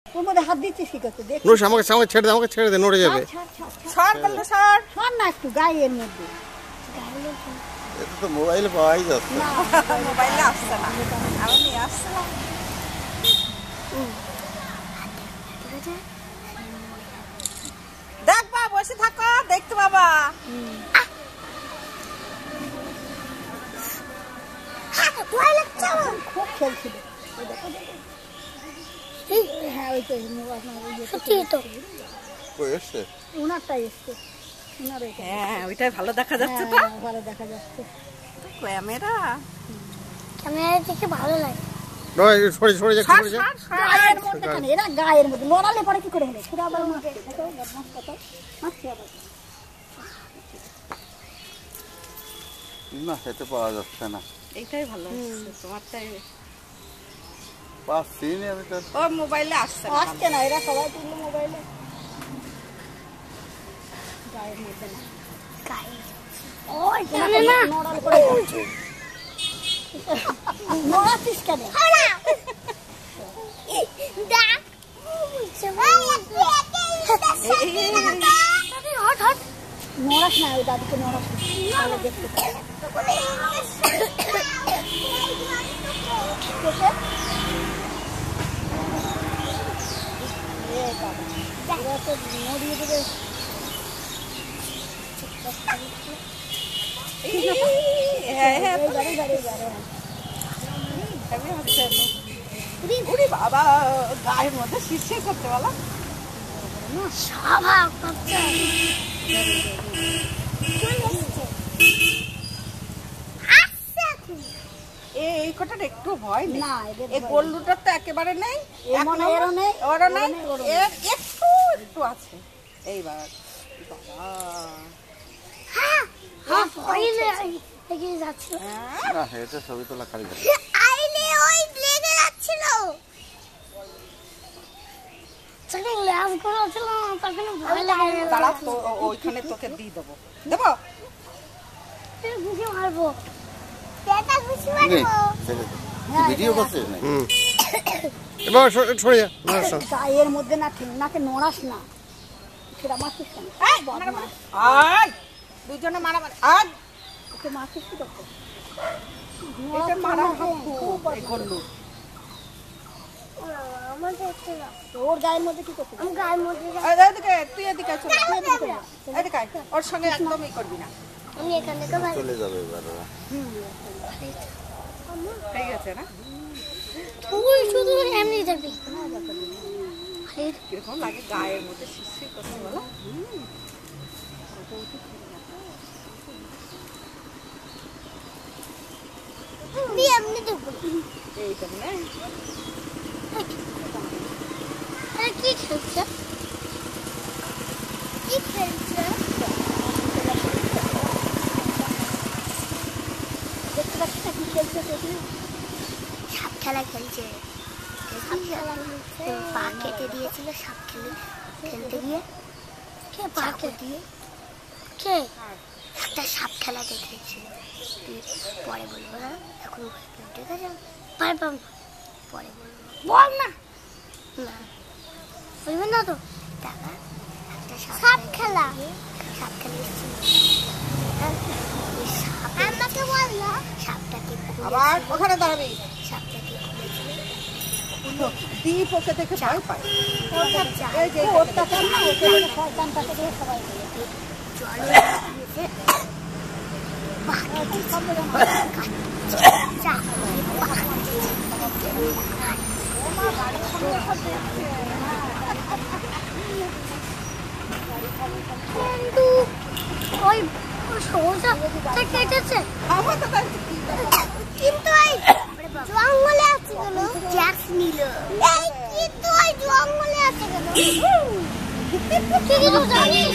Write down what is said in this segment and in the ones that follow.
ওর মধ্যে হাত দিচ্ছিস কি করতে দেখ নুস আমাকে ছেড়ে দে নড়ে যাবে সর বললো সর না একটু গায়ের মধ্যে এটা তো মোবাইলে পাওয়াই যাচ্ছে না মোবাইলে আসছে না আমি নিয়ে আসছিলাম দেখ বা বসে থাকো দেখতে বাবা খুব খেলছিল হ্যাঁ ওই তো এসছে ওনারটাই এসছে হ্যাঁ ওইটাই ভালো দেখা যাচ্ছে তো ভালো দেখা যাচ্ছে ক্যামেরা দেখে ভালো লাগে সরে যা গায়ের মধ্যে কেন এরা গায়ের মধ্যে লড়ালে পরে কি করে হলো পুরো আবার মারছে না সেটা পাওয়া যাচ্ছে না এইটাই ভালো তোমারটাই পাচ্ছি না আমি তো ও মোবাইলে আসছে না এরা সবাই তুললো মোবাইলে গায়ের মধ্যে না নড়ালে পরে নড়াচ্ছিস কেন নড়াস না ওই দাদুকে নড়াস তাহলে দেখতে নড়িয়ে দেবে বাবা গায়ের মধ্যে শীর্ষে করতে বলো এই কটার একটু ভয় না এই গোল্লুটার তো একেবারে নেই ওরও নেই একটু একটু আছে এইবার না এটা ছবি তোলা খালি ওইখানে তোকে দিয়ে দেবো দেবো ভিডিও করছিস না এবার সরে যা গায়ের মধ্যে নাকে নড়াস না সেটা মারছিস কেন দুজনে মারামারি ওকে মারছিস কি করতে ওর গায়ের মধ্যে কি করতে তুই এদিকে ওর সঙ্গে একদমই করবি না আমি এখান থেকে চলে যাবে এবার ঠিক আছে না তুই শুধু এমনি যাবি কিরকম লাগে গায়ের মধ্যে শিরশির করতে বলো তুই এমনি দেখবো এই তো না আরে কি খেলছে সাপ খেলা খেলছে পা কেটে দিয়েছিল সাপ খেলতে গিয়ে কে পা দিয়ে কে একটা সাপ খেলা দেখেছিল পরে বলবো না এখন ঠিক আছে পারবাম পরে বলবো বল না না বলবেন না তো টাকা একটা সাপ খেলা আমাকে বল না সাপটাকে আবার ওখানে দাঁড়াবি সাপটাকে দীপ ওকে দেখে ভয় পায় ওরটা কেন না ওকে শয়তানটাকে দিয়ে সবাই কিন্তু ওই সোজা কেটেছে কিন্তু ওই জঙ্গলে আছে কেন জ্যাক্স নিল কিন্তু ওই জঙ্গলে আছে কেন তুই জানিস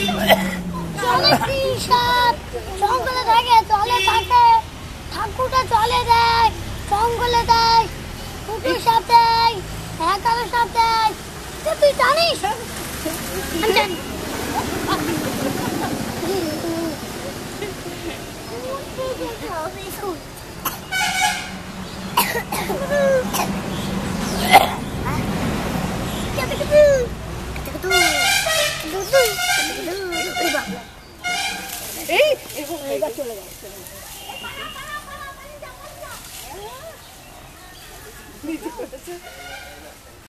জঙ্গলে থাকে জলে থাকে ঠাকুরটা জলে দেয় জঙ্গলে দেয় কুকুর সাপ দেয় 11 সাপ দেয় তুই জানিস আমি জানি এই এইবার চলে গেল